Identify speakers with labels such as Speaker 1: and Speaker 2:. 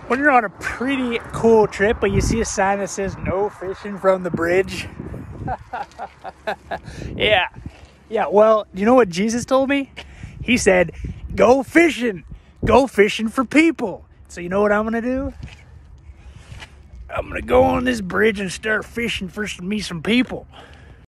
Speaker 1: When you're on a pretty cool trip, but you see a sign that says no fishing from the bridge. Yeah. Yeah, well, you know what Jesus told me? He said, go fishing. Go fishing for people. So you know what I'm going to do? I'm going to go on this bridge and start fishing for me some people.